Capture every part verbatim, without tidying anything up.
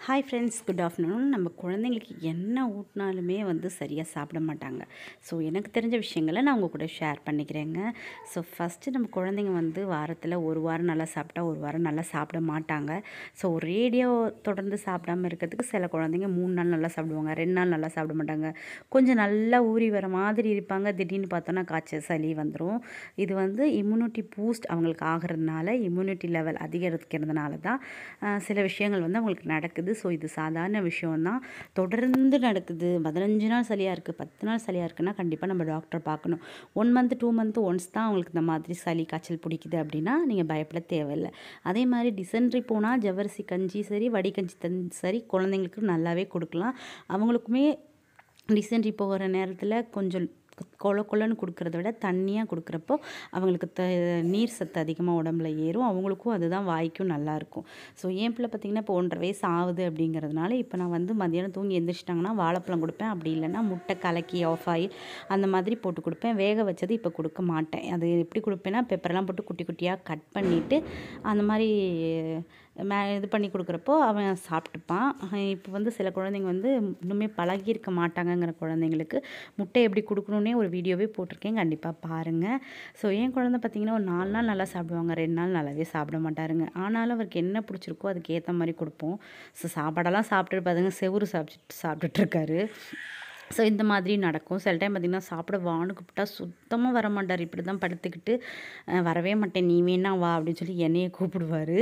Hi friends, good afternoon. நம்ம குழந்தைங்களுக்கு என்ன ஊட்டினாலுமே வந்து சரியாக சாப்பிட மாட்டாங்க. ஸோ எனக்கு தெரிஞ்ச விஷயங்களை நான் உங்கள் கூட ஷேர் பண்ணிக்கிறேங்க. ஸோ ஃபஸ்ட்டு நம்ம குழந்தைங்க வந்து வாரத்தில் ஒரு வாரம் நல்லா சாப்பிட்டா ஒரு வாரம் நல்லா சாப்பிட மாட்டாங்க. ஸோ ரேடியோ தொடர்ந்து சாப்பிடாமல் இருக்கிறதுக்கு சில குழந்தைங்க மூணு நாள் நல்லா சாப்பிடுவாங்க, ரெண்டு நாள் நல்லா சாப்பிட மாட்டாங்க. கொஞ்சம் நல்லா ஊறி வர மாதிரி இருப்பாங்க, திடீர்னு பார்த்தோன்னா காய்ச்சல் சளி வந்துடும். இது வந்து இம்யூனிட்டி பூஸ்ட் அவங்களுக்கு ஆகிறதுனால, இம்யூனிட்டி லெவல் அதிகரிக்கிறதுனால தான் சில விஷயங்கள் வந்து அவங்களுக்கு நடக்குது. ஸோ இது சாதாரண விஷயம்தான். தொடர்ந்து நடக்குது, பதினஞ்சு நாள் சளியாக இருக்குது, பத்து நாள் சளியாக இருக்குன்னா கண்டிப்பாக நம்ம டாக்டரை பார்க்கணும். One month two month once தான் அவங்களுக்கு இந்த மாதிரி சளி காய்ச்சல் பிடிக்குது அப்படின்னா நீங்கள் பயப்பட தேவையில்லை. அதே மாதிரி டிசென்ட்ரி போனால் ஜவ்வரிசி கஞ்சி சரி, வடிகஞ்சி தன் சரி குழந்தைங்களுக்கு நல்லாவே கொடுக்கலாம். அவங்களுக்குமே டிசென்ட்ரி போகிற நேரத்தில் கொஞ்சம் கொல கொலன்னு கொடுக்குறத விட தண்ணியாக கொடுக்குறப்போ அவங்களுக்கு த நீர் சத்து அதிகமாக உடம்புல ஏறும். அவங்களுக்கும் அதுதான் வாய்க்கும் நல்லாயிருக்கும். ஸோ என் பிள்ளை பார்த்திங்கன்னா இப்போ ஒன்றரை வயசு ஆகுது அப்படிங்கிறதுனால இப்போ நான் வந்து மதியானம் தூங்கி எழுந்திரிச்சிட்டாங்கன்னா வாழைப்பழம் கொடுப்பேன். அப்படி இல்லைன்னா முட்டை கலக்கி ஆஃப் ஆயில் அந்த மாதிரி போட்டு கொடுப்பேன். வேக வச்சது இப்போ கொடுக்க மாட்டேன். அது எப்படி கொடுப்பேன்னா பெப்பரெல்லாம் போட்டு குட்டி குட்டியாக கட் பண்ணிவிட்டு அந்த மாதிரி மே இது பண்ணி கொடுக்குறப்போ அவன் சாப்பிட்டுப்பான். இப்போ வந்து சில குழந்தைங்க வந்து இன்னுமே பழகியிருக்க மாட்டாங்கங்கிற குழந்தைங்களுக்கு முட்டை எப்படி கொடுக்கணுன்னே ஒரு வீடியோவே போட்டிருக்கேன், கண்டிப்பாக பாருங்கள். ஸோ என் குழந்தை பார்த்திங்கன்னா ஒரு நாலு நாள் நல்லா சாப்பிடுவாங்க, ரெண்டு நாள் நல்லாவே சாப்பிட மாட்டாருங்க. ஆனாலும் அவருக்கு என்ன பிடிச்சிருக்கோ அதுக்கு ஏற்ற மாதிரி கொடுப்போம். ஸோ சாப்பாடெல்லாம் சாப்பிட்டுட்டு பாருங்க செவுறு சாப்பிட்டு சாப்பிட்டுட்ருக்காரு. ஸோ இந்த மாதிரி நடக்கும். சில டைம் பார்த்திங்கன்னா சாப்பிட வான்னு கூப்பிட்டா சுத்தமாக வர மாட்டார். இப்படி தான் படுத்துக்கிட்டு வரவே மாட்டேன், நீ வேணா வா அப்படின்னு சொல்லி என்னையை கூப்பிடுவார்.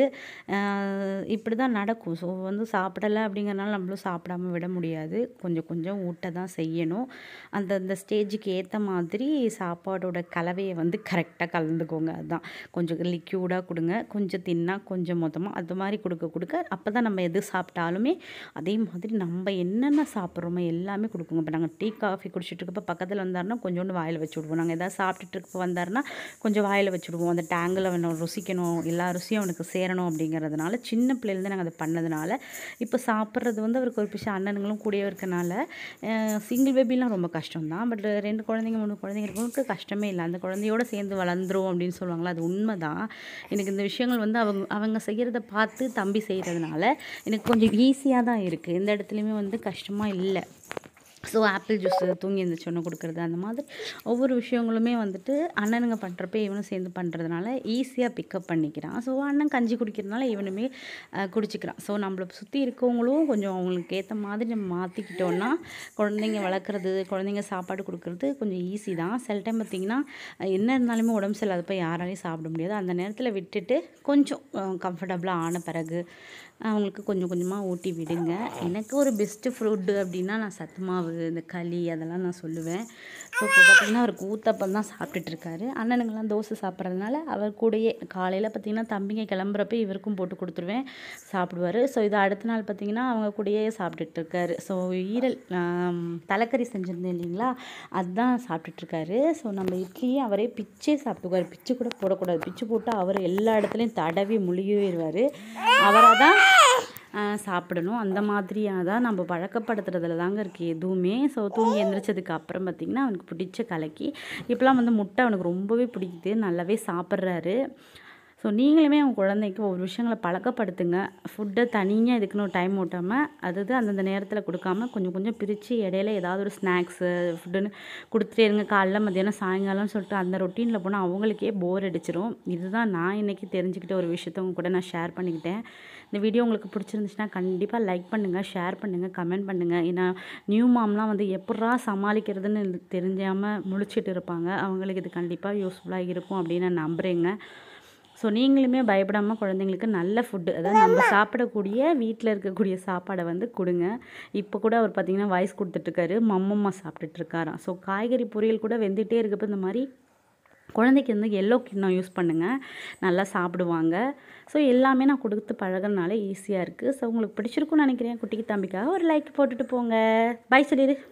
இப்படி தான் நடக்கும். ஸோ வந்து சாப்பிடலை அப்படிங்கிறனால நம்மளும் சாப்பிடாம விட முடியாது. கொஞ்சம் கொஞ்சம் ஊட்ட தான் செய்யணும். அந்தந்த ஸ்டேஜுக்கு ஏற்ற மாதிரி சாப்பாடோட கலவையை வந்து கரெக்டாக கலந்துக்கோங்க. அதுதான் கொஞ்சம் லிக்யூடாக கொடுங்க, கொஞ்சம் தின்னா கொஞ்சம் மொத்தமாக அது மாதிரி கொடுக்க கொடுக்க அப்போ தான் நம்ம எது சாப்பிட்டாலுமே அதே மாதிரி நம்ம என்னென்ன சாப்பிட்றோமோ எல்லாமே கொடுக்குங்க. இப்போ நாங்கள் டீ காஃபி குடிச்சிட்டு இருக்கப்போ பக்கத்தில் வந்தாருன்னா கொஞ்சோண்டு வாயில் வச்சு விடுவோம். நாங்கள் எதாவது சாப்பிட்டுட்டு இருக்கப்போ வந்தாருன்னா கொஞ்சம் வாயில் வச்சு விடுவோம். அந்த டேங்கில் வேணும் ருசிக்கணும், எல்லா ருசியும் அவனுக்கு சேரணும் அப்படிங்கிறதுனால சின்ன பிள்ளைலேருந்து நாங்கள் அதை பண்ணதுனால இப்போ சாப்பிட்றது வந்து அவருக்கு ஒரு விஷயம் அண்ணனுங்களும் கூடவே இருக்கனால சிங்கிள் பேபிலாம் ரொம்ப கஷ்டம் தான். பட் ரெண்டு குழந்தைங்க மூணு குழந்தைங்க இருக்கவங்களுக்கு கஷ்டமே இல்லை. அந்த குழந்தையோடு சேர்ந்து வளர்ந்துரும் அப்படின்னு சொல்லுவாங்களா, அது உண்மை தான். எனக்கு இந்த விஷயங்கள் வந்து அவங்க அவங்க செய்கிறத பார்த்து தம்பி செய்கிறதுனால எனக்கு கொஞ்சம் ஈஸியாக தான் இருக்குது. எந்த இடத்துலையுமே வந்து கஷ்டமாக இல்லை. ஸோ ஆப்பிள் ஜூஸு தூங்கி எழுந்திரிச்சோன்னு கொடுக்குறது அந்த மாதிரி ஒவ்வொரு விஷயங்களுமே வந்துட்டு அண்ணனுங்க பண்ணுறப்ப இவனும் சேர்ந்து பண்ணுறதுனால ஈஸியாக பிக்கப் பண்ணிக்கிறான். ஸோ அண்ணன் கஞ்சி குடிக்கிறதுனால இவனுமே குடிச்சிக்கிறான். ஸோ நம்மளை சுற்றி இருக்கவங்களும் கொஞ்சம் அவங்களுக்கு ஏற்ற மாதிரி நம்ம மாற்றிக்கிட்டோன்னா குழந்தைங்க வளர்க்குறது, குழந்தைங்க சாப்பாடு கொடுக்குறது கொஞ்சம் ஈஸி தான். சில டைம் பார்த்திங்கன்னா என்ன இருந்தாலுமே உடம்பு சரியில்லாதப்போ யாராலையும் சாப்பிட முடியாது. அந்த நேரத்தில் விட்டுட்டு கொஞ்சம் கம்ஃபர்டபுளாக ஆன பிறகு அவங்களுக்கு கொஞ்சம் கொஞ்சமாக ஊட்டி விடுங்க. எனக்கு ஒரு பெஸ்ட்டு ஃப்ரூட்டு அப்படின்னா நான் சத்து மாவு, இந்த களி அதெல்லாம் நான் சொல்லுவேன். ஸோ இப்போ பார்த்திங்கன்னா அவருக்கு ஊத்தப்பம் தான் சாப்பிட்டுட்ருக்காரு. அண்ணனுங்கெல்லாம் தோசை சாப்பிட்றதுனால அவர் கூடயே காலையில் பார்த்திங்கன்னா தம்பிங்க கிளம்புறப்ப இவருக்கும் போட்டு கொடுத்துருவேன், சாப்பிடுவார். ஸோ இது அடுத்த நாள் பார்த்திங்கன்னா அவங்க கூடயே சாப்பிட்டுட்ருக்காரு. ஸோ ஈரல் தலைக்கறி செஞ்சுருந்தேன் இல்லைங்களா, அதுதான் சாப்பிட்டுட்ருக்காரு. ஸோ நம்ம இட்லியே அவரே பிச்சே சாப்பிட்டுக்குவார். பிச்சு கூட போடக்கூடாது, பிச்சு போட்டு அவர் எல்லா இடத்துலையும் தடவி முழுகிடுவார். அவராக தான் சாப்பிடணும். அந்த மாதிரியாக தான் நம்ம பழக்கப்படுத்துறதுல தாங்க இருக்குது எதுவுமே. ஸோ தூங்கி எழுந்திரிச்சதுக்கு அப்புறம் பார்த்திங்கன்னா அவனுக்கு பிடிச்ச கலக்கி இப்போலாம் வந்து முட்டை அவனுக்கு ரொம்பவே பிடிக்குது, நல்லாவே சாப்பிட்றாரு. ஸோ நீங்களுமே உங்கள் குழந்தைக்கு ஒவ்வொரு விஷயங்களை பழக்கப்படுத்துங்க. ஃபுட்டை தனியாக இதுக்குன்னு ஒரு டைம் ஓட்டாமல் அதாவது அந்தந்த நேரத்தில் கொடுக்காம கொஞ்சம் கொஞ்சம் பிரித்து இடையில ஏதாவது ஒரு ஸ்நாக்ஸு ஃபுட்டுன்னு கொடுத்துட்டே இருங்க. காலைல மத்தியானம் சாயங்காலம்னு சொல்லிட்டு அந்த ரொட்டீனில் போனால் அவங்களுக்கே போர் அடிச்சிடும். இதுதான் நான் இன்றைக்கி தெரிஞ்சுக்கிட்ட ஒரு விஷயத்த உங்க கூட நான் ஷேர் பண்ணிக்கிட்டேன். இந்த வீடியோ உங்களுக்கு பிடிச்சிருந்துச்சுன்னா கண்டிப்பாக லைக் பண்ணுங்கள், ஷேர் பண்ணுங்கள், கமெண்ட் பண்ணுங்கள். ஏன்னா நியூ மாம்லாம் வந்து எப்படா சமாளிக்கிறதுன்னு தெரிஞ்சாமல் முழிச்சிட்டு இருப்பாங்க. அவங்களுக்கு இது கண்டிப்பாக யூஸ்ஃபுல்லாக இருக்கும் அப்படின்னு நான் நம்புகிறேங்க. ஸோ நீங்களுமே பயப்படாமல் குழந்தைங்களுக்கு நல்ல ஃபுட்டு, அதாவது நம்ம சாப்பிடக்கூடிய வீட்டில் இருக்கக்கூடிய சாப்பாடை வந்து கொடுங்க. இப்போ கூட அவர் பார்த்திங்கன்னா வாய்ஸ் கொடுத்துட்ருக்காரு, மம்மம்மா சாப்பிட்டுட்ருக்காராம். ஸோ காய்கறி பொரியல் கூட வெந்துகிட்டே இருக்கப்போ இந்த மாதிரி குழந்தைக்கு வந்து எல்லோ கிண்ணம் யூஸ் பண்ணுங்கள், நல்லா சாப்பிடுவாங்க. ஸோ எல்லாமே நான் கொடுத்து பழகிறதுனால ஈஸியாக இருக்குது. ஸோ உங்களுக்கு பிடிச்சிருக்குன்னு நினைக்கிறேன். குட்டிக்கு தம்பிக்காக ஒரு லைக் போட்டுட்டு போங்க. பை சொல்லிடு.